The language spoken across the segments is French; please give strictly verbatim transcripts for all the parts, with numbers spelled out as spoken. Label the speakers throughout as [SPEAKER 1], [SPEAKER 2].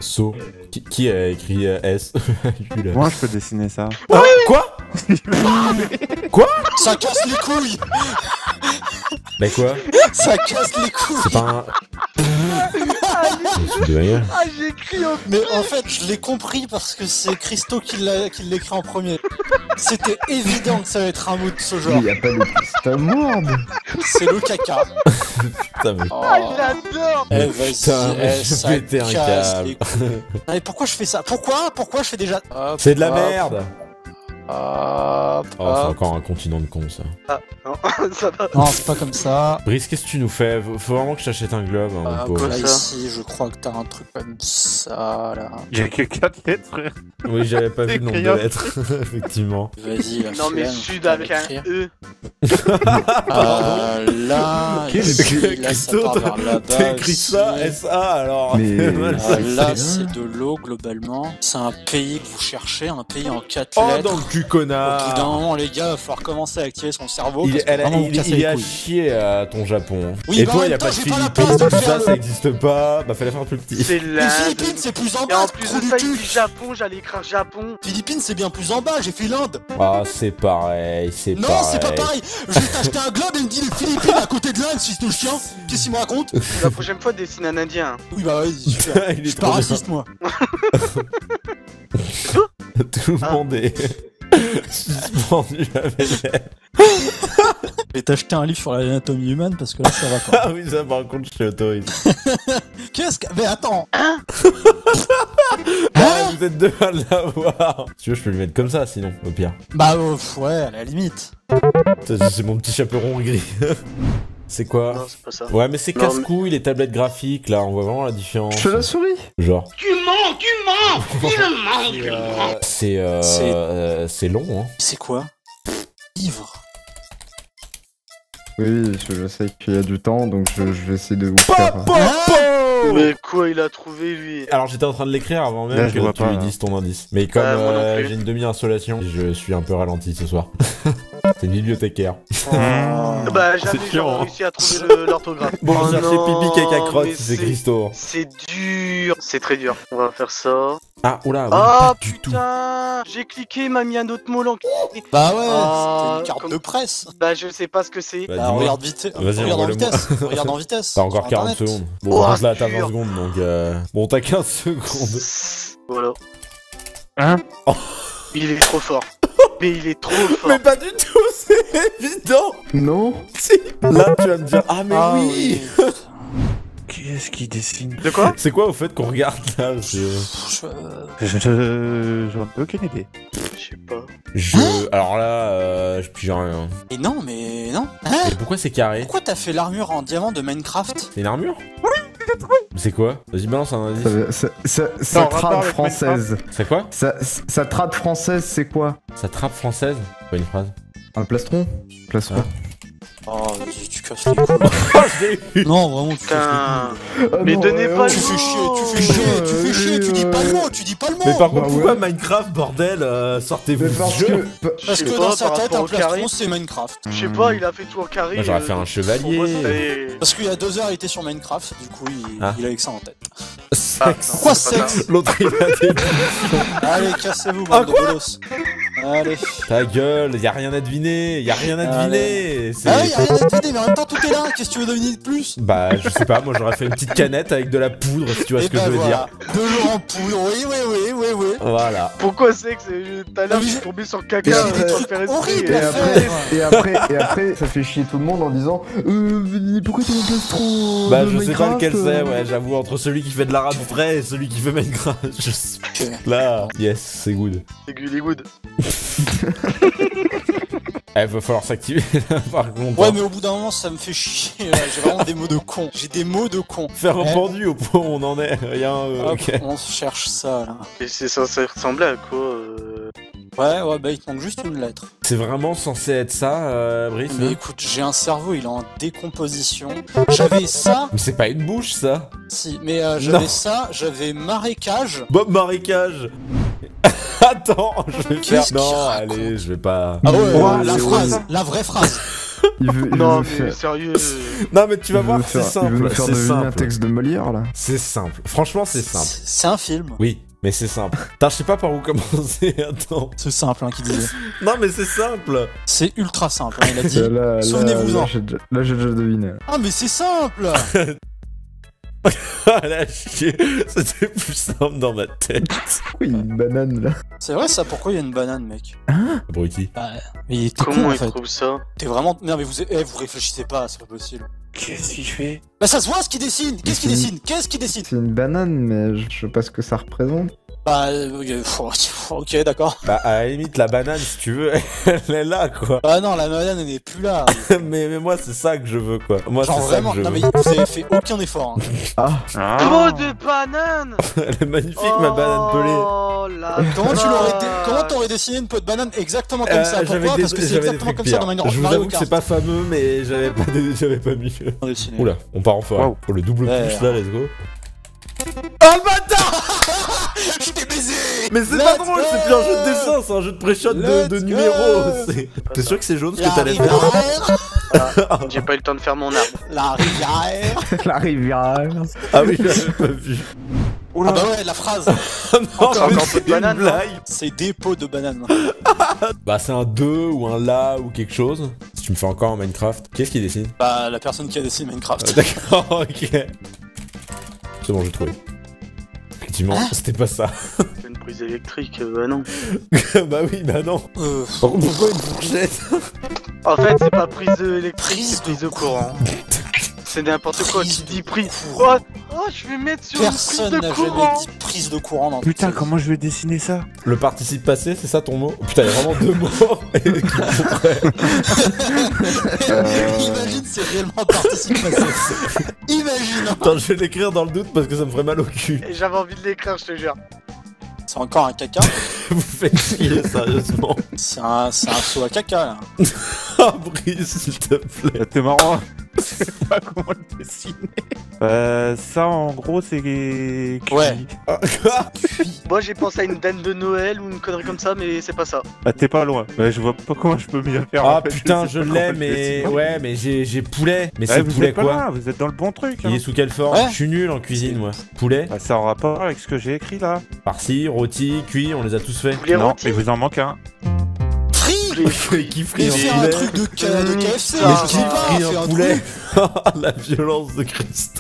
[SPEAKER 1] So. Qui, qui a écrit euh, S?
[SPEAKER 2] Moi je peux dessiner ça.
[SPEAKER 1] Ah, quoi? Quoi?
[SPEAKER 3] Ça casse les couilles.
[SPEAKER 1] Bah quoi?
[SPEAKER 3] Ça casse les couilles.
[SPEAKER 1] C'est pas un... de
[SPEAKER 4] Ah, j'ai écrit au
[SPEAKER 3] Mais en fait, je l'ai compris parce que c'est Christo qui l'a qui l'écrit en premier. C'était évident que ça allait être un mot de ce genre.
[SPEAKER 2] Il y a pas de piste merde.
[SPEAKER 3] C'est le caca.
[SPEAKER 1] Putain, mais...
[SPEAKER 3] Oh.
[SPEAKER 4] Ah, j'adore.
[SPEAKER 3] Eh vas-y,
[SPEAKER 1] Putain, mais
[SPEAKER 3] eh,
[SPEAKER 1] je
[SPEAKER 3] ça
[SPEAKER 1] pétais un
[SPEAKER 3] casse
[SPEAKER 1] câble.
[SPEAKER 3] les couilles. Mais pourquoi je fais ça? Pourquoi? Pourquoi je fais déjà... Hop,
[SPEAKER 1] C'est de la
[SPEAKER 3] hop,
[SPEAKER 1] merde.
[SPEAKER 3] Hop,
[SPEAKER 1] Oh, c'est
[SPEAKER 3] hop.
[SPEAKER 1] encore un continent de con, ça.
[SPEAKER 4] Ah, non, ça va.
[SPEAKER 3] Non, c'est pas comme ça.
[SPEAKER 1] Brice, qu'est-ce que tu nous fais? Faut vraiment que je t'achète un globe, hein, mon
[SPEAKER 3] Hop,
[SPEAKER 1] pauvre.
[SPEAKER 3] là,
[SPEAKER 4] ça.
[SPEAKER 3] ici, je crois que t'as un truc comme ça, là.
[SPEAKER 2] Il y a que quatre lettres.
[SPEAKER 1] Oui, j'avais pas vu le nombre de
[SPEAKER 2] Écrit.
[SPEAKER 1] lettres, effectivement.
[SPEAKER 3] Vas-y, la
[SPEAKER 4] Non, mais
[SPEAKER 3] flemme,
[SPEAKER 4] sud
[SPEAKER 3] putain,
[SPEAKER 4] avec un
[SPEAKER 3] d'écrire.
[SPEAKER 4] E.
[SPEAKER 3] Euh, là,
[SPEAKER 1] Qu'est-ce
[SPEAKER 3] ici,
[SPEAKER 1] que-
[SPEAKER 3] là, ça
[SPEAKER 1] Christo,
[SPEAKER 3] part vers là-bas.
[SPEAKER 1] T'as écrit
[SPEAKER 3] ici.
[SPEAKER 1] ça, S A, alors.
[SPEAKER 2] Mais-
[SPEAKER 1] Mal,
[SPEAKER 3] Euh,
[SPEAKER 1] ça.
[SPEAKER 3] là,
[SPEAKER 2] c'est
[SPEAKER 3] c'est
[SPEAKER 2] bien.
[SPEAKER 3] de l'eau, globalement. C'est un pays que vous cherchez, un pays en quatre
[SPEAKER 1] Oh,
[SPEAKER 3] lettres.
[SPEAKER 1] dans le cul,
[SPEAKER 3] Au bout d'un
[SPEAKER 1] connard.
[SPEAKER 3] moment, les gars, il va falloir commencer à activer son cerveau.
[SPEAKER 1] Il,
[SPEAKER 3] parce que
[SPEAKER 1] elle a-
[SPEAKER 3] vraiment, vous
[SPEAKER 1] il,
[SPEAKER 3] cassez
[SPEAKER 1] il
[SPEAKER 3] les
[SPEAKER 1] est à
[SPEAKER 3] couilles.
[SPEAKER 1] chier à ton Japon. hein.
[SPEAKER 3] Oui,
[SPEAKER 1] Et
[SPEAKER 3] bah, en
[SPEAKER 1] toi,
[SPEAKER 3] même
[SPEAKER 1] y a
[SPEAKER 3] temps,
[SPEAKER 1] pas de
[SPEAKER 3] j'ai pas la
[SPEAKER 1] Philippines,
[SPEAKER 3] place de
[SPEAKER 1] tout
[SPEAKER 3] faire
[SPEAKER 1] ça,
[SPEAKER 3] le-
[SPEAKER 1] ça existe pas. Bah, fallait faire plus petit.
[SPEAKER 4] C'est
[SPEAKER 3] Les
[SPEAKER 4] là.
[SPEAKER 3] Philippines, c'est plus en
[SPEAKER 4] Et en
[SPEAKER 3] bas,
[SPEAKER 4] plus
[SPEAKER 3] trou
[SPEAKER 4] de
[SPEAKER 3] du
[SPEAKER 4] ça, il
[SPEAKER 3] cul.
[SPEAKER 4] dit Japon, j'allais écrire Japon.
[SPEAKER 3] Philippines, c'est bien plus en bas, j'ai fait l'Inde.
[SPEAKER 1] Ah, c'est pareil, c'est
[SPEAKER 3] Non,
[SPEAKER 1] pareil.
[SPEAKER 3] c'est pas pareil. Je vais t'acheter un globe et il me dit les Philippines à côté de l'Inde, fils de chien. Qu'est-ce qu'il me raconte?
[SPEAKER 4] La prochaine fois, dessine un indien.
[SPEAKER 3] Oui, bah vas-y, super.
[SPEAKER 1] Il
[SPEAKER 3] Je
[SPEAKER 1] est
[SPEAKER 3] suis pas
[SPEAKER 1] trop bien.
[SPEAKER 3] raciste, moi.
[SPEAKER 1] Tout le monde est suspendu avec elle.
[SPEAKER 3] Je vais t'acheter un livre sur l'anatomie humaine parce que là, ça va pas.
[SPEAKER 1] Ah oui, ça par contre, je suis autorisé.
[SPEAKER 3] Qu'est-ce que... Mais attends.
[SPEAKER 1] Ah, vous êtes deux à l'avoir. Si tu veux, je peux lui mettre comme ça, sinon, au pire.
[SPEAKER 3] Bah euh, ouais, à la limite.
[SPEAKER 1] C'est c'est mon petit chaperon gris. C'est quoi?
[SPEAKER 4] Non, c'est pas ça.
[SPEAKER 1] Ouais, mais c'est
[SPEAKER 4] Non,
[SPEAKER 1] casse-couille, les tablettes graphiques, là, on voit vraiment la différence.
[SPEAKER 2] Je fais la souris.
[SPEAKER 1] Genre.
[SPEAKER 5] Tu mens, tu mens, il ment, tu mens.
[SPEAKER 1] C'est euh,
[SPEAKER 3] C'est-
[SPEAKER 1] euh, c'est long, hein.
[SPEAKER 3] C'est quoi? Livre.
[SPEAKER 2] Oui, je, je sais qu'il y a du temps, donc je, je vais essayer de vous faire...
[SPEAKER 4] Mais quoi, il a trouvé lui?
[SPEAKER 1] Alors j'étais en train de l'écrire avant même
[SPEAKER 2] Là, je
[SPEAKER 1] que
[SPEAKER 2] vois
[SPEAKER 1] tu
[SPEAKER 2] pas,
[SPEAKER 1] lui
[SPEAKER 2] là.
[SPEAKER 1] dises ton indice. Mais comme
[SPEAKER 4] Euh, moi non
[SPEAKER 1] euh,
[SPEAKER 4] plus.
[SPEAKER 1] j'ai une demi-insolation, je suis un peu ralenti ce soir. C'est une bibliothécaire.
[SPEAKER 4] Bah, j'avais
[SPEAKER 1] C'est chiant,
[SPEAKER 4] genre
[SPEAKER 1] hein.
[SPEAKER 4] réussi à trouver le- l'orthographe.
[SPEAKER 1] Bon,
[SPEAKER 4] Oh
[SPEAKER 1] chercher
[SPEAKER 4] non,
[SPEAKER 1] pipi caca crotte,
[SPEAKER 4] mais
[SPEAKER 1] c'est Christo.
[SPEAKER 4] C'est dur. C'est très dur. On va faire ça.
[SPEAKER 1] Ah, oula, oui,
[SPEAKER 4] Ah
[SPEAKER 1] pas du tout.
[SPEAKER 4] putain, j'ai cliqué, m'a mis un autre mot l'enculé.
[SPEAKER 3] Bah ouais,
[SPEAKER 4] Ah,
[SPEAKER 3] c'était une carte
[SPEAKER 4] comme-
[SPEAKER 3] de presse.
[SPEAKER 4] Bah je sais pas ce que c'est.
[SPEAKER 1] Bah,
[SPEAKER 3] Bah,
[SPEAKER 1] dis-moi.
[SPEAKER 3] regarde vite,
[SPEAKER 1] Vas-y,
[SPEAKER 3] regarde en
[SPEAKER 1] envoie-le-moi.
[SPEAKER 3] vitesse, regarde en vitesse.
[SPEAKER 1] T'as encore
[SPEAKER 3] sur
[SPEAKER 1] quarante
[SPEAKER 3] Internet.
[SPEAKER 1] secondes. Bon,
[SPEAKER 4] Oh,
[SPEAKER 1] par contre, là, t'as
[SPEAKER 4] dur.
[SPEAKER 1] vingt secondes, donc euh... Bon, t'as quinze secondes.
[SPEAKER 4] Voilà.
[SPEAKER 2] Hein?
[SPEAKER 4] Il est trop fort. Mais il est trop fort.
[SPEAKER 1] Mais pas du tout, c'est évident.
[SPEAKER 2] Non.
[SPEAKER 1] Si. Là, tu vas me dire, ah mais
[SPEAKER 3] Ah
[SPEAKER 1] oui.
[SPEAKER 3] oui.
[SPEAKER 2] Qui est-ce qui dessine?
[SPEAKER 4] De quoi?
[SPEAKER 1] C'est quoi au fait qu'on regarde là? C'est-
[SPEAKER 3] Je-
[SPEAKER 2] Je... je- J'en ai aucune idée.
[SPEAKER 4] Je sais pas.
[SPEAKER 1] Je... Alors là, euh, je pige rien.
[SPEAKER 3] Et non, mais non. Hein?
[SPEAKER 1] Et pourquoi c'est carré?
[SPEAKER 3] Pourquoi t'as fait l'armure en diamant de Minecraft?
[SPEAKER 1] C'est une armure? Oui, c'est quoi? Vas-y, balance un indice.
[SPEAKER 2] Ça, ça, ça, ça
[SPEAKER 4] Non, rapport
[SPEAKER 2] trad
[SPEAKER 4] avec
[SPEAKER 2] française.
[SPEAKER 1] C'est quoi?
[SPEAKER 2] Ça, ça trad française, c'est quoi?
[SPEAKER 1] Ça trappe française? Pas une phrase.
[SPEAKER 2] Un plastron? Plastron.
[SPEAKER 3] Oh, vas-y, tu casses les couilles.
[SPEAKER 1] Oh, je l'ai eu.
[SPEAKER 3] Non, vraiment, tu casses
[SPEAKER 4] Putain.
[SPEAKER 3] les couilles.
[SPEAKER 2] Ah
[SPEAKER 4] Mais
[SPEAKER 2] non,
[SPEAKER 4] donnez
[SPEAKER 2] ouais,
[SPEAKER 4] pas
[SPEAKER 2] oh,
[SPEAKER 3] Tu
[SPEAKER 4] le
[SPEAKER 3] fais chier, tu fais
[SPEAKER 2] oh,
[SPEAKER 3] chier, tu fais
[SPEAKER 2] ouais,
[SPEAKER 3] chier, tu dis
[SPEAKER 2] ouais.
[SPEAKER 3] pas le mot, tu dis pas le mot.
[SPEAKER 1] Mais par contre,
[SPEAKER 2] Bah
[SPEAKER 1] pourquoi
[SPEAKER 2] ouais.
[SPEAKER 1] Minecraft, bordel, euh, sortez-vous
[SPEAKER 2] Mais
[SPEAKER 1] du
[SPEAKER 2] parce
[SPEAKER 1] jeu?
[SPEAKER 2] que... pa-
[SPEAKER 4] Je
[SPEAKER 3] Parce
[SPEAKER 4] sais
[SPEAKER 3] que
[SPEAKER 4] pas,
[SPEAKER 3] dans
[SPEAKER 4] par
[SPEAKER 3] sa tête,
[SPEAKER 4] rapport
[SPEAKER 3] un
[SPEAKER 4] au carré.
[SPEAKER 3] plastron, c'est Minecraft.
[SPEAKER 4] Je sais pas, il a fait tout en carré.
[SPEAKER 1] Moi, j'aurais
[SPEAKER 4] euh,
[SPEAKER 1] fait un
[SPEAKER 4] pour
[SPEAKER 1] chevalier.
[SPEAKER 4] moi, c'est-
[SPEAKER 3] Parce qu'il y a deux heures, il était sur Minecraft, du coup, il,
[SPEAKER 1] Ah.
[SPEAKER 3] il avait que ça en tête.
[SPEAKER 1] Sexe.
[SPEAKER 4] non,
[SPEAKER 3] Quoi,
[SPEAKER 4] c'est pas
[SPEAKER 3] sexe?
[SPEAKER 1] L'autre, il a des...
[SPEAKER 3] Allez, cassez-vous,
[SPEAKER 1] Ah,
[SPEAKER 3] bande de bolos. Allez.
[SPEAKER 1] Ta gueule, y a rien à deviner, y a rien à deviner. C'est...
[SPEAKER 3] Ah oui, y'a rien à deviner, mais en même temps, tout est là. Qu'est-ce que tu veux deviner de plus?
[SPEAKER 1] Bah, je sais pas, moi j'aurais fait une petite canette avec de la poudre, si tu vois
[SPEAKER 3] Et
[SPEAKER 1] ce que
[SPEAKER 3] ben
[SPEAKER 1] je veux
[SPEAKER 3] voilà.
[SPEAKER 1] dire.
[SPEAKER 3] De l'eau en poudre, oui, oui, oui, oui, oui.
[SPEAKER 1] Voilà.
[SPEAKER 4] Pourquoi c'est que c'est. Tout à l'heure, je suis tombé sur
[SPEAKER 2] Et
[SPEAKER 4] caca
[SPEAKER 2] après-
[SPEAKER 4] euh, sans le faire exprès.
[SPEAKER 3] horrible
[SPEAKER 2] Et
[SPEAKER 3] à
[SPEAKER 2] après,
[SPEAKER 3] faire.
[SPEAKER 2] et après, et après, ça fait chier tout le monde en disant euh, pourquoi t'as un plastron
[SPEAKER 1] Bah,
[SPEAKER 2] de
[SPEAKER 1] je sais pas
[SPEAKER 2] Minecraft,
[SPEAKER 1] lequel c'est,
[SPEAKER 2] euh
[SPEAKER 1] ouais, j'avoue, entre celui qui fait de l'arabe frais et celui qui fait Minecraft. Je sais. Là, yes, c'est good.
[SPEAKER 4] C'est good, good.
[SPEAKER 1] Eh, va falloir s'activer là, par contre.
[SPEAKER 3] Ouais,
[SPEAKER 1] hein.
[SPEAKER 3] mais au bout d'un moment, ça me fait chier. Là, j'ai vraiment des mots de con. J'ai des mots de con.
[SPEAKER 1] Faire un
[SPEAKER 3] Eh.
[SPEAKER 1] pendu au point où on en est, rien, euh,
[SPEAKER 3] Hop,
[SPEAKER 1] ok.
[SPEAKER 3] on cherche ça là.
[SPEAKER 4] Et c'est censé ressembler à quoi euh...
[SPEAKER 3] Ouais, ouais, bah il te manque juste une lettre.
[SPEAKER 1] C'est vraiment censé être ça, euh, Brice?
[SPEAKER 3] Mais
[SPEAKER 1] hein
[SPEAKER 3] écoute, j'ai un cerveau, il est en décomposition. J'avais ça,
[SPEAKER 1] Mais c'est pas une bouche, ça.
[SPEAKER 3] si, mais euh, j'avais
[SPEAKER 1] Non.
[SPEAKER 3] ça, j'avais marécage.
[SPEAKER 1] Bob Marécage. Attends, je vais faire...
[SPEAKER 3] Qu'est-ce qu'il
[SPEAKER 1] Non,
[SPEAKER 3] raconte
[SPEAKER 1] allez, je vais pas...
[SPEAKER 3] Ah ouais,
[SPEAKER 2] Ouais,
[SPEAKER 3] la
[SPEAKER 2] c'est
[SPEAKER 3] phrase,
[SPEAKER 2] vrai.
[SPEAKER 3] la vraie phrase.
[SPEAKER 2] Il veut, il
[SPEAKER 4] Non,
[SPEAKER 2] veut
[SPEAKER 4] mais
[SPEAKER 2] faire...
[SPEAKER 4] sérieux.
[SPEAKER 1] Non, mais tu vas
[SPEAKER 2] il veut
[SPEAKER 1] voir,
[SPEAKER 2] nous
[SPEAKER 1] c'est
[SPEAKER 2] faire- Il veut nous
[SPEAKER 1] simple.
[SPEAKER 2] faire
[SPEAKER 1] C'est
[SPEAKER 2] deviner un
[SPEAKER 1] simple.
[SPEAKER 2] texte de Molière, là.
[SPEAKER 1] C'est simple. Franchement, c'est simple.
[SPEAKER 3] C'est c'est un film.
[SPEAKER 1] Oui, mais c'est simple. Putain, je sais pas par où commencer. Attends.
[SPEAKER 3] C'est simple, hein, qui disait.
[SPEAKER 1] Non, mais c'est simple.
[SPEAKER 3] C'est ultra simple, hein, il a dit.
[SPEAKER 2] Là, là,
[SPEAKER 3] Souvenez-vous-en.
[SPEAKER 2] Là, j'ai déjà- là, j'ai déjà deviné.
[SPEAKER 3] Ah, mais c'est simple.
[SPEAKER 1] Ah la chier, c'était plus simple dans ma tête.
[SPEAKER 2] Oui, une banane, là.
[SPEAKER 3] C'est vrai ça, pourquoi il y a une banane, mec?
[SPEAKER 1] Abruti.
[SPEAKER 3] Bah, mais il était con,
[SPEAKER 4] Comment
[SPEAKER 3] en
[SPEAKER 4] il
[SPEAKER 3] fait.
[SPEAKER 4] trouve ça?
[SPEAKER 3] T'es vraiment... Non, mais vous, eh, vous réfléchissez pas, c'est pas possible.
[SPEAKER 4] Qu'est-ce qu'il fait?
[SPEAKER 3] Bah ça se voit ce qu'il dessine. Qu'est-ce qu'il dessine? Qu'est-ce qu'il dessine?
[SPEAKER 2] C'est une banane, mais je sais pas ce que ça représente.
[SPEAKER 3] Bah, euh, ok, d'accord.
[SPEAKER 1] Bah, à la limite, la banane, si tu veux, elle est là, quoi.
[SPEAKER 3] Bah non, la banane, elle n'est plus là.
[SPEAKER 1] mais, mais moi, c'est ça que je veux, quoi. Moi, c'est
[SPEAKER 3] Genre
[SPEAKER 1] ça
[SPEAKER 3] vraiment,
[SPEAKER 1] que je
[SPEAKER 3] non
[SPEAKER 1] veux.
[SPEAKER 3] mais vous avez fait aucun effort. Hein.
[SPEAKER 2] Ah,
[SPEAKER 4] Trop de bananes!
[SPEAKER 1] Elle est magnifique, ma banane pelée.
[SPEAKER 4] Oh la
[SPEAKER 3] Comment tu l'aurais dé-
[SPEAKER 4] vache.
[SPEAKER 3] Comment t'aurais dessiné une peau de banane exactement comme
[SPEAKER 1] Euh,
[SPEAKER 3] ça?
[SPEAKER 1] j'avais
[SPEAKER 3] Pourquoi?
[SPEAKER 1] des,
[SPEAKER 3] Parce que c'est
[SPEAKER 1] j'avais des
[SPEAKER 3] exactement
[SPEAKER 1] trucs
[SPEAKER 3] comme ça
[SPEAKER 1] pires.
[SPEAKER 3] dans Mario
[SPEAKER 1] Je vous
[SPEAKER 3] Mario
[SPEAKER 1] avoue que
[SPEAKER 3] Kart.
[SPEAKER 1] c'est pas fameux, mais j'avais pas, des- j'avais pas mieux.
[SPEAKER 3] Dessiné.
[SPEAKER 1] Oula, on part en forêt.
[SPEAKER 2] Wow.
[SPEAKER 1] Pour le double
[SPEAKER 3] Ouais.
[SPEAKER 1] push là, let's go. Oh le bâtard!
[SPEAKER 3] Je t'ai baisé.
[SPEAKER 1] Mais c'est
[SPEAKER 3] Let's
[SPEAKER 1] pas drôle,
[SPEAKER 3] go.
[SPEAKER 1] c'est plus un jeu de dessin, c'est un jeu de pré-shot de,
[SPEAKER 3] Let's
[SPEAKER 1] de
[SPEAKER 3] go.
[SPEAKER 1] numéros. c'est- T'es sûr que c'est jaune ce
[SPEAKER 3] La
[SPEAKER 1] que t'allais faire?
[SPEAKER 3] rivière.
[SPEAKER 4] J'ai pas eu le temps de faire mon arbre.
[SPEAKER 3] La rivière.
[SPEAKER 2] la rivière.
[SPEAKER 1] Ah oui, j'avais pas vu.
[SPEAKER 3] Ah bah ouais, la phrase.
[SPEAKER 1] Oh non,
[SPEAKER 4] Encore
[SPEAKER 1] mais
[SPEAKER 4] un peu de
[SPEAKER 1] c'est une
[SPEAKER 4] banane, non
[SPEAKER 1] blague.
[SPEAKER 3] C'est des pots de banane.
[SPEAKER 1] Bah c'est un deux ou un là ou quelque chose. Si tu me fais encore en Minecraft. Qu'est-ce qu'il dessine?
[SPEAKER 3] Bah la personne qui a dessiné Minecraft.
[SPEAKER 1] Euh, D'accord, ok. C'est bon, j'ai trouvé. Effectivement,
[SPEAKER 3] Hein
[SPEAKER 1] c'était pas ça.
[SPEAKER 4] C'est une prise électrique, euh, bah non.
[SPEAKER 1] Bah oui, bah non.
[SPEAKER 3] Euh,
[SPEAKER 1] Par contre, pourquoi une fourchette?
[SPEAKER 4] En fait, c'est pas prise électrique,
[SPEAKER 3] Prise
[SPEAKER 4] c'est prise
[SPEAKER 3] de
[SPEAKER 4] de courant. C'est n'importe quoi
[SPEAKER 3] Prise
[SPEAKER 4] qui
[SPEAKER 3] de
[SPEAKER 4] dit prise.
[SPEAKER 3] courant.
[SPEAKER 4] Oh, oh, je vais mettre sur
[SPEAKER 3] Personne
[SPEAKER 4] une
[SPEAKER 3] n'a
[SPEAKER 4] prise de
[SPEAKER 3] jamais
[SPEAKER 4] courant.
[SPEAKER 3] dit prise de courant dans
[SPEAKER 6] Putain,
[SPEAKER 3] toute sa
[SPEAKER 6] comment je vais dessiner ça?
[SPEAKER 1] Le participe passé, c'est ça ton mot? Oh, putain, il y a vraiment deux mots. qui pourraient-
[SPEAKER 3] vie. Imagine, c'est réellement un participe passé. Imagine.
[SPEAKER 1] Attends, je vais l'écrire dans le doute parce que ça me ferait mal au cul.
[SPEAKER 4] Et j'avais envie de l'écrire, je te jure.
[SPEAKER 3] C'est encore un caca.
[SPEAKER 1] Vous faites chier, sérieusement.
[SPEAKER 3] C'est un, c'est un saut à caca là.
[SPEAKER 1] Ah, Brice, s'il te plaît.
[SPEAKER 6] Bah, t'es marrant. Je sais pas comment le dessiner. Euh, ça en gros c'est cuit.
[SPEAKER 3] Ouais.
[SPEAKER 1] Ah, quoi?
[SPEAKER 4] Moi, j'ai pensé à une dinde de Noël ou une connerie comme ça, mais c'est pas ça.
[SPEAKER 6] Ah, t'es pas loin. Bah, je vois pas comment je peux mieux faire.
[SPEAKER 1] Ah
[SPEAKER 6] en fait.
[SPEAKER 1] putain,
[SPEAKER 6] sais
[SPEAKER 1] je
[SPEAKER 6] pas
[SPEAKER 1] l'ai,
[SPEAKER 6] comment le
[SPEAKER 1] mais
[SPEAKER 6] dessiner.
[SPEAKER 1] ouais, mais j'ai j'ai poulet. Mais
[SPEAKER 6] Ouais,
[SPEAKER 1] c'est
[SPEAKER 6] vous
[SPEAKER 1] poulet
[SPEAKER 6] êtes pas
[SPEAKER 1] quoi?
[SPEAKER 6] loin, vous êtes dans le bon truc. Hein.
[SPEAKER 1] Il est sous quelle forme?
[SPEAKER 3] Ouais.
[SPEAKER 1] Je suis nul en cuisine, moi. Poulet,
[SPEAKER 6] Bah, ça en rapport avec ce que j'ai écrit là.
[SPEAKER 1] farci, rôti, cuit, on les a tous faits.
[SPEAKER 4] Les
[SPEAKER 6] non,
[SPEAKER 4] rôtis.
[SPEAKER 6] il vous en manque un.
[SPEAKER 3] Free.
[SPEAKER 1] Qui
[SPEAKER 3] Mais
[SPEAKER 1] frit
[SPEAKER 3] fais
[SPEAKER 1] un
[SPEAKER 3] un
[SPEAKER 1] poulet?
[SPEAKER 3] truc de, K- de K F C.
[SPEAKER 4] Mais
[SPEAKER 3] je
[SPEAKER 1] Qui
[SPEAKER 3] sais pas,
[SPEAKER 1] frit
[SPEAKER 3] fais
[SPEAKER 1] un
[SPEAKER 3] un
[SPEAKER 1] poulet?
[SPEAKER 3] truc.
[SPEAKER 1] La violence de Christo.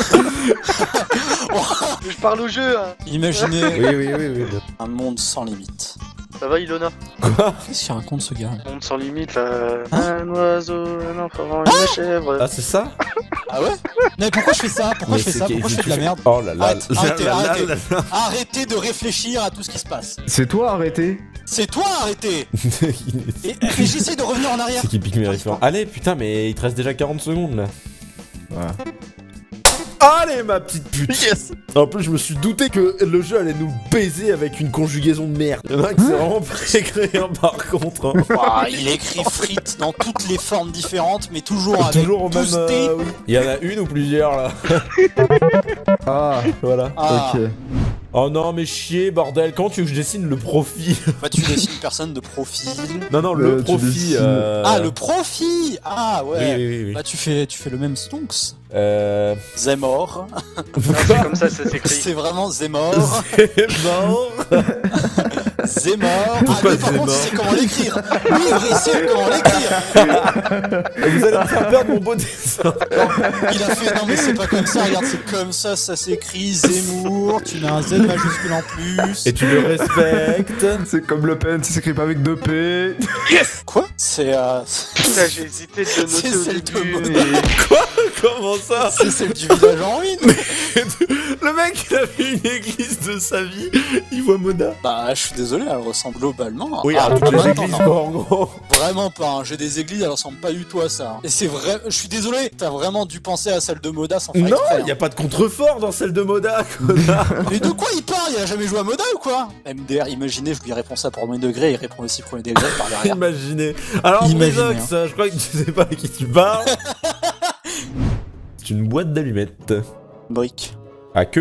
[SPEAKER 4] Je parle au jeu, hein.
[SPEAKER 3] Imaginez
[SPEAKER 1] Oui, oui, oui, oui.
[SPEAKER 3] un monde sans limite.
[SPEAKER 4] Ça va, Ilona?
[SPEAKER 1] Quoi?
[SPEAKER 3] Qu'est-ce qu'il raconte ce gars?
[SPEAKER 4] Monde sans limite, là.
[SPEAKER 3] Hein
[SPEAKER 4] Un oiseau, un enfant, une chèvre.
[SPEAKER 1] Ah, c'est ça?
[SPEAKER 3] Ah ouais? Mais pourquoi je fais ça? Pourquoi je fais
[SPEAKER 1] c'est
[SPEAKER 3] ça?
[SPEAKER 1] qui-
[SPEAKER 3] Pourquoi je fais de la merde?
[SPEAKER 1] Oh là là.
[SPEAKER 3] Arrête,
[SPEAKER 1] là
[SPEAKER 3] arrêtez,
[SPEAKER 1] là là
[SPEAKER 3] arrêtez.
[SPEAKER 1] là là.
[SPEAKER 3] Arrêtez de réfléchir à tout ce qui se passe.
[SPEAKER 2] C'est toi, arrêtez.
[SPEAKER 3] C'est toi, arrêtez. Et, et j'essaie de revenir en arrière.
[SPEAKER 1] C'est qui pique mes références. Allez, putain, mais il te reste déjà quarante secondes là.
[SPEAKER 2] Voilà.
[SPEAKER 1] Allez, ma petite pute! Yes! En plus, je me suis douté que le jeu allait nous baiser avec une conjugaison de merde. Il y en a un qui s'est vraiment précréé, hein, par contre. Hein.
[SPEAKER 3] Ouah, il écrit frites dans toutes les formes différentes, mais toujours avec
[SPEAKER 1] Toujours au même.
[SPEAKER 3] douze
[SPEAKER 1] euh,
[SPEAKER 3] T.
[SPEAKER 1] oui. Il y en a une ou plusieurs là.
[SPEAKER 2] Ah,
[SPEAKER 1] Voilà.
[SPEAKER 3] Ah,
[SPEAKER 2] ok.
[SPEAKER 1] Oh non, mais chier, bordel. Quand tu veux que je dessine le profil?
[SPEAKER 3] bah tu dessines personne de profil.
[SPEAKER 1] Non, non,
[SPEAKER 2] Euh,
[SPEAKER 1] le
[SPEAKER 2] tu
[SPEAKER 1] profil.
[SPEAKER 2] dessines-
[SPEAKER 1] Euh...
[SPEAKER 3] Ah, le profil. Ah
[SPEAKER 1] Oui,
[SPEAKER 3] ouais.
[SPEAKER 1] oui, oui. oui.
[SPEAKER 3] Bah tu fais, tu fais le même Stonks.
[SPEAKER 1] Euh.
[SPEAKER 3] Zemor.
[SPEAKER 4] C'est comme ça, ça s'écrit.
[SPEAKER 3] C'est vraiment Zemor.
[SPEAKER 1] C'est mort.
[SPEAKER 3] Zemor. Ah
[SPEAKER 1] Pourquoi
[SPEAKER 3] mais par contre,
[SPEAKER 1] Zemor
[SPEAKER 3] il sait comment l'écrire. Lui, il sait comment l'écrire.
[SPEAKER 1] Vous allez me faire perdre mon beau dessin.
[SPEAKER 3] Il a fait, non mais c'est pas comme ça, regarde, c'est comme ça, ça s'écrit Zemmour, tu mets un Z majuscule en plus.
[SPEAKER 1] Et tu le respectes.
[SPEAKER 2] C'est comme Le Pen, ça s'écrit pas avec deux P.
[SPEAKER 3] Quoi? C'est euh...
[SPEAKER 4] Putain, j'ai hésité de le
[SPEAKER 3] C'est
[SPEAKER 4] noter au
[SPEAKER 3] celle de
[SPEAKER 4] début,
[SPEAKER 3] Mona.
[SPEAKER 4] mais...
[SPEAKER 1] Comment ça?
[SPEAKER 3] c'est celle du village en ruine.
[SPEAKER 1] Le mec, il a fait une église de sa vie. Il voit Mona.
[SPEAKER 3] Bah je suis désolé, elle ressemble globalement.
[SPEAKER 1] Oui,
[SPEAKER 3] Ah,
[SPEAKER 1] à toutes les
[SPEAKER 3] attends,
[SPEAKER 1] églises,
[SPEAKER 3] non.
[SPEAKER 1] quoi, en gros.
[SPEAKER 3] Vraiment pas, hein. J'ai des églises, elles ressemblent pas du tout à ça. hein. Et c'est vrai, je suis désolé, t'as vraiment dû penser à celle de Moda sans faire
[SPEAKER 1] Non,
[SPEAKER 3] exprès,
[SPEAKER 1] il y
[SPEAKER 3] hein.
[SPEAKER 1] a pas de contrefort dans celle de Moda, connard.
[SPEAKER 3] Mais de quoi il parle? Il a jamais joué à Moda ou quoi? M D R, imaginez, je lui réponds ça pour premier degré, il répond aussi premier degré par derrière.
[SPEAKER 1] Imaginez. Alors,
[SPEAKER 3] Imaginez,
[SPEAKER 1] Brizox, je crois que tu sais pas à qui tu parles. C'est une boîte d'allumettes.
[SPEAKER 3] Brique.
[SPEAKER 1] À queue?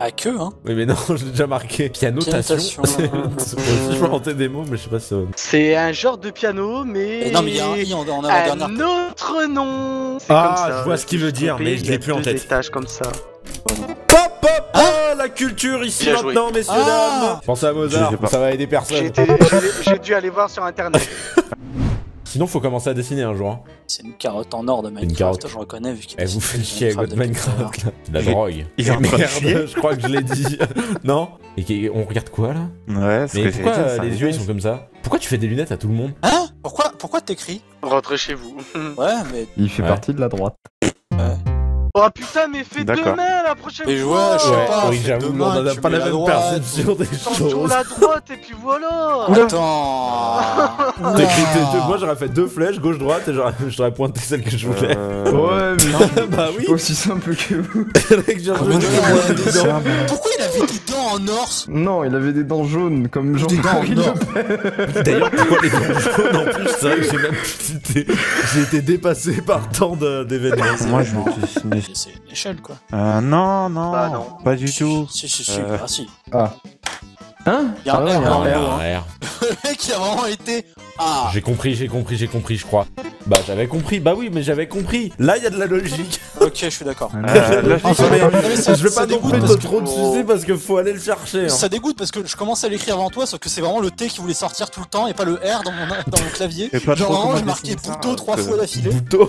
[SPEAKER 3] À que, hein.
[SPEAKER 1] Oui, mais non, j'ai déjà marqué. Pianotation.
[SPEAKER 3] Pianotation.
[SPEAKER 1] C'est possible, je peux inventer des mots, mais je sais pas si ça va.
[SPEAKER 4] C'est un genre de piano, mais.
[SPEAKER 3] Et non, mais il y a un i en, en avant-dernière.
[SPEAKER 4] Un autre nom. C'est
[SPEAKER 1] Ah,
[SPEAKER 4] comme ça,
[SPEAKER 1] je vois ce qu'il veut dire, mais je l'ai plus en
[SPEAKER 4] Deux
[SPEAKER 1] tête.
[SPEAKER 4] étages comme ça.
[SPEAKER 1] Pop, pop, ah, la culture ici
[SPEAKER 4] Bien joué.
[SPEAKER 1] maintenant, messieurs,
[SPEAKER 3] Ah.
[SPEAKER 1] dames. Pensez à Mozart,
[SPEAKER 6] Je sais pas.
[SPEAKER 1] ça va aider
[SPEAKER 4] J'ai
[SPEAKER 1] personne.
[SPEAKER 4] été- j'ai- j'ai dû aller voir sur internet.
[SPEAKER 1] Sinon, faut commencer à dessiner un jour. Hein.
[SPEAKER 3] C'est une carotte en or de Minecraft,
[SPEAKER 1] carotte.
[SPEAKER 3] je reconnais vu qu'il
[SPEAKER 1] Eh, vous faites chier avec votre Minecraft, là. C'est de la
[SPEAKER 6] Il est-
[SPEAKER 1] drogue.
[SPEAKER 6] il est en train de
[SPEAKER 1] Merde,
[SPEAKER 6] chier.
[SPEAKER 1] je crois que je l'ai dit. Non. Et qui- on regarde quoi, là?
[SPEAKER 6] Ouais, ce
[SPEAKER 1] Mais
[SPEAKER 6] que
[SPEAKER 1] pourquoi
[SPEAKER 6] j'allais dire,
[SPEAKER 1] euh,
[SPEAKER 6] ça
[SPEAKER 1] les yeux, ils
[SPEAKER 6] reste.
[SPEAKER 1] sont comme ça? Pourquoi tu fais des lunettes à tout le monde?
[SPEAKER 3] Hein? Pourquoi, pourquoi t'écris?
[SPEAKER 4] Rentrez chez vous.
[SPEAKER 3] Ouais, mais...
[SPEAKER 2] Il fait
[SPEAKER 1] Ouais.
[SPEAKER 2] partie de la droite.
[SPEAKER 4] Oh putain, mais fais deux
[SPEAKER 6] D'accord.
[SPEAKER 4] mains la prochaine
[SPEAKER 3] Mais ouais,
[SPEAKER 4] fois.
[SPEAKER 3] je sais
[SPEAKER 1] Ouais,
[SPEAKER 3] pas,
[SPEAKER 1] oui,
[SPEAKER 3] fais
[SPEAKER 1] j'avoue,
[SPEAKER 3] demain,
[SPEAKER 1] on n'a
[SPEAKER 3] tu
[SPEAKER 1] pas
[SPEAKER 3] mets
[SPEAKER 1] la
[SPEAKER 3] la
[SPEAKER 1] même
[SPEAKER 3] droite,
[SPEAKER 1] perception des
[SPEAKER 4] Tente sur
[SPEAKER 1] choses.
[SPEAKER 4] la droite et puis voilà.
[SPEAKER 3] Attends.
[SPEAKER 1] T'as écrit deux- deux- Moi, j'aurais fait deux flèches, gauche-droite, et j'aurais j'aurais pointé celle que je voulais.
[SPEAKER 6] Euh,
[SPEAKER 2] Ouais, mais
[SPEAKER 1] Bah
[SPEAKER 2] je
[SPEAKER 1] oui.
[SPEAKER 2] suis pas aussi simple que vous.
[SPEAKER 1] Mec, j'ai
[SPEAKER 3] Combien de
[SPEAKER 1] revenu
[SPEAKER 3] fois
[SPEAKER 1] le
[SPEAKER 3] on a
[SPEAKER 1] doigt
[SPEAKER 3] des
[SPEAKER 1] dedans.
[SPEAKER 3] dents Pourquoi il avait des dents en or?
[SPEAKER 2] Non, il avait des dents jaunes comme
[SPEAKER 3] Des dents
[SPEAKER 2] Jean-Marie
[SPEAKER 3] en or.
[SPEAKER 2] Le Pen.
[SPEAKER 1] D'ailleurs, pourquoi les dents jaunes en plus? C'est vrai que j'ai même été, j'ai été dépassé par tant de- d'événements.
[SPEAKER 6] Moi, je vais dessiner.
[SPEAKER 3] C'est une échelle, quoi.
[SPEAKER 6] Euh, non, non,
[SPEAKER 4] Bah, non.
[SPEAKER 6] pas du tout.
[SPEAKER 3] Si, si, si,
[SPEAKER 6] Euh.
[SPEAKER 3] ah si.
[SPEAKER 2] Ah. Hein
[SPEAKER 3] Il y a un
[SPEAKER 2] Ah ouais,
[SPEAKER 3] R
[SPEAKER 2] il y a
[SPEAKER 3] dans
[SPEAKER 2] un
[SPEAKER 3] le
[SPEAKER 2] R.
[SPEAKER 3] dos, hein.
[SPEAKER 1] R.
[SPEAKER 3] Le mec, il a vraiment été... Ah.
[SPEAKER 1] J'ai compris, j'ai compris, j'ai compris, je crois. Bah, j'avais compris, bah oui, mais j'avais compris. Là, il y a de la logique.
[SPEAKER 3] Ok, je suis d'accord.
[SPEAKER 6] Euh, là, je
[SPEAKER 3] Enfin,
[SPEAKER 6] sais pas.
[SPEAKER 3] mais- mais ça-
[SPEAKER 1] Je vais
[SPEAKER 3] ça
[SPEAKER 1] pas non
[SPEAKER 3] dégoûte
[SPEAKER 1] plus
[SPEAKER 3] parce
[SPEAKER 1] te
[SPEAKER 3] que-
[SPEAKER 1] trop dessus parce qu'il faut aller le chercher. Hein.
[SPEAKER 3] Ça dégoûte parce que je commence à l'écrire avant toi, sauf que c'est vraiment le T qui voulait sortir tout le temps et pas le R dans mon, dans mon clavier.
[SPEAKER 6] Et pas
[SPEAKER 3] Genre
[SPEAKER 6] trop
[SPEAKER 3] vraiment,
[SPEAKER 6] comment
[SPEAKER 3] j'ai marqué
[SPEAKER 6] dessiner ça,
[SPEAKER 3] Bouteau trois
[SPEAKER 6] parce que-
[SPEAKER 3] fois d'affilée.
[SPEAKER 1] Bouteau.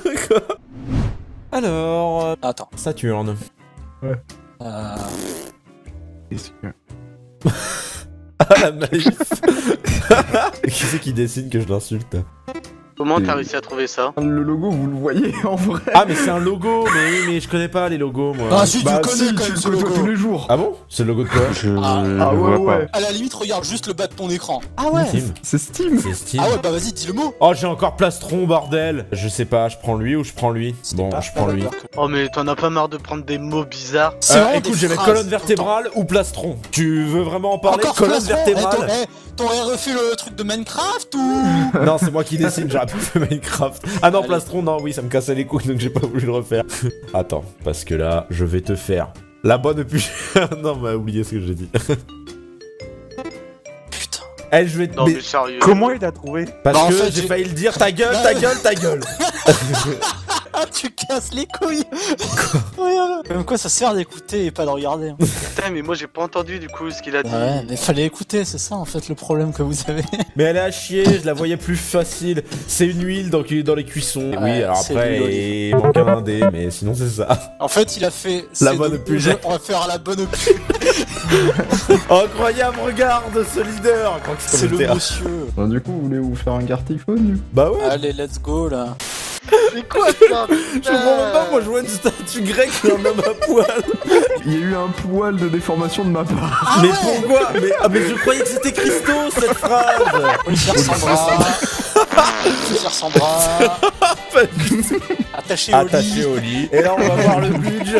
[SPEAKER 1] Alors, euh,
[SPEAKER 3] Attends.
[SPEAKER 1] Saturne.
[SPEAKER 3] Euh...
[SPEAKER 6] Qu'est-ce que-
[SPEAKER 1] Ah, la maïs. Qui c'est qui dessine que je l'insulte?
[SPEAKER 4] Comment t'as réussi à trouver ça?
[SPEAKER 2] Le logo, vous le voyez en vrai.
[SPEAKER 1] Ah, mais c'est un logo, mais oui, mais je connais pas les logos, moi.
[SPEAKER 3] Ah si, tu
[SPEAKER 2] Bah
[SPEAKER 3] le connais
[SPEAKER 2] si,
[SPEAKER 3] quand
[SPEAKER 2] tu
[SPEAKER 3] même
[SPEAKER 2] le
[SPEAKER 3] ce
[SPEAKER 2] côtoies tous
[SPEAKER 3] logo.
[SPEAKER 2] les jours.
[SPEAKER 1] Ah bon? C'est le logo de quoi?
[SPEAKER 6] Je
[SPEAKER 3] Ah,
[SPEAKER 6] le
[SPEAKER 2] ah ouais,
[SPEAKER 6] vois
[SPEAKER 2] ouais.
[SPEAKER 6] pas.
[SPEAKER 3] À la limite, regarde juste le bas de ton écran. Ah ouais.
[SPEAKER 1] Steam.
[SPEAKER 2] C'est Steam.
[SPEAKER 1] C'est Steam.
[SPEAKER 3] Ah ouais, bah vas-y, dis le mot.
[SPEAKER 1] Oh, j'ai encore Plastron, bordel. Je sais pas, je prends lui ou je prends lui?
[SPEAKER 3] C'était
[SPEAKER 1] Bon,
[SPEAKER 3] pas-
[SPEAKER 1] je prends lui.
[SPEAKER 3] pas d'accord que-
[SPEAKER 4] Oh mais t'en as pas marre de prendre des mots bizarres?
[SPEAKER 3] C'est
[SPEAKER 1] Euh,
[SPEAKER 3] vraiment
[SPEAKER 1] écoute,
[SPEAKER 3] des
[SPEAKER 1] j'ai mes
[SPEAKER 3] phrases
[SPEAKER 1] colonne
[SPEAKER 3] tout le temps.
[SPEAKER 1] vertébrale ou plastron. Tu veux vraiment en parler?
[SPEAKER 3] Encore
[SPEAKER 1] Colonne
[SPEAKER 3] Plastron.
[SPEAKER 1] vertébrale?
[SPEAKER 3] Eh, ton- eh, T'aurais refait le truc de Minecraft ou...
[SPEAKER 1] Non, c'est moi qui dessine, j'aurais pas fait Minecraft. Ah non,
[SPEAKER 3] Allez.
[SPEAKER 1] plastron, non, oui, ça me cassait les couilles, donc j'ai pas voulu le refaire. Attends, parce que là, je vais te faire la bonne depuis... non, mais oublié ce que j'ai dit.
[SPEAKER 3] Putain.
[SPEAKER 1] Eh, je vais te...
[SPEAKER 4] Non
[SPEAKER 1] mais-
[SPEAKER 4] mais sérieux.
[SPEAKER 6] Comment il a trouvé?
[SPEAKER 1] Parce
[SPEAKER 3] Bah, en
[SPEAKER 1] que
[SPEAKER 3] fait,
[SPEAKER 1] j'ai
[SPEAKER 3] j'ai-
[SPEAKER 1] failli le dire, ta gueule, ta gueule, ta gueule.
[SPEAKER 3] Ah, tu casses les couilles. Regarde. Comme quoi, ça sert d'écouter et pas de regarder. hein.
[SPEAKER 4] Putain mais moi j'ai pas entendu du coup ce qu'il a dit.
[SPEAKER 3] Ouais, mais fallait écouter, c'est ça en fait le problème que vous avez.
[SPEAKER 1] Mais elle est à chier, je la voyais plus facile. C'est une huile dans, dans les cuissons. Et oui,
[SPEAKER 3] Ouais,
[SPEAKER 1] alors
[SPEAKER 3] c'est
[SPEAKER 1] après,
[SPEAKER 3] de
[SPEAKER 1] il manque un indé, mais sinon c'est ça.
[SPEAKER 3] En fait, il a fait.
[SPEAKER 1] La
[SPEAKER 3] c'est
[SPEAKER 1] bonne
[SPEAKER 3] de-
[SPEAKER 1] pub.
[SPEAKER 3] je- On va faire la bonne pub.
[SPEAKER 1] Incroyable, regarde ce leader. Je crois que
[SPEAKER 3] C'est le
[SPEAKER 1] Théa.
[SPEAKER 3] monsieur.
[SPEAKER 2] Bah, du coup, vous voulez vous faire un gartiphone?
[SPEAKER 1] Bah ouais.
[SPEAKER 3] Allez, let's go là.
[SPEAKER 4] C'est quoi ça?
[SPEAKER 1] Je comprends même pas, moi je vois une statue grecque d'un homme à poil.
[SPEAKER 2] Il y a eu un poil de déformation de ma part.
[SPEAKER 1] mais pourquoi mais, ah, mais je croyais que c'était Christo cette phrase.
[SPEAKER 3] Olivier sans bras. Olivier sans bras. Attaché au
[SPEAKER 1] Attaché
[SPEAKER 3] lit.
[SPEAKER 1] au lit. Et là on va voir le budget.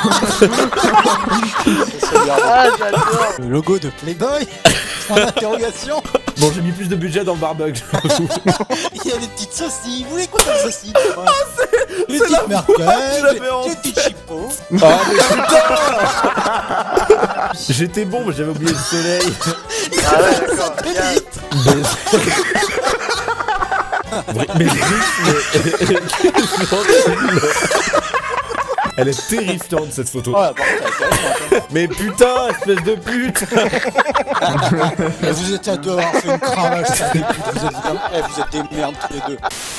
[SPEAKER 3] C'est bien.
[SPEAKER 4] Ah j'adore.
[SPEAKER 3] Le logo de Playboy. En interrogation.
[SPEAKER 1] Bon, j'ai mis plus de budget dans le barbug.
[SPEAKER 3] Il y a des petites saucisses. Vous voulez quoi comme saucisses Ah, c'est Les
[SPEAKER 1] c'est la
[SPEAKER 3] petites
[SPEAKER 1] fois que
[SPEAKER 3] merguez,
[SPEAKER 1] j'avais en
[SPEAKER 3] les petites chipots.
[SPEAKER 1] Ah mais putain. J'étais bon, mais j'avais oublié le soleil.
[SPEAKER 4] Ah ouais d'accord.
[SPEAKER 3] Très
[SPEAKER 4] Bien.
[SPEAKER 3] vite.
[SPEAKER 1] Mais, mais riche, mais... Elle est terrifiante cette photo.
[SPEAKER 3] Ouais, par contre, elle est terrible,
[SPEAKER 1] Mais putain, espèce de pute.
[SPEAKER 3] hein. Eh, vous êtes à deux avoir fait une cravache, ça dégoûte. Vous êtes, vraiment- eh, vous êtes des merdes tous les deux.